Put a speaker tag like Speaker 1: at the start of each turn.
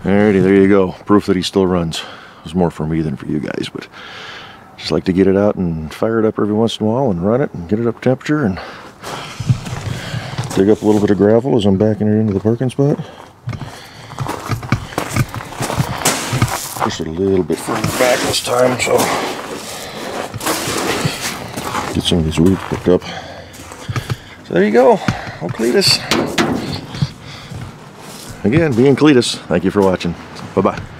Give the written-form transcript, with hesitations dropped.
Speaker 1: Alrighty, there you go. Proof that he still runs. It was more for me than for you guys, but just like to get it out and fire it up every once in a while and run it and get it up to temperature and dig up a little bit of gravel as I'm backing it into the parking spot. Push it a little bit further back this time so get some of these weeds picked up. So there you go. Oh, Cledus. Again, being Cledus, thank you for watching. Bye-bye.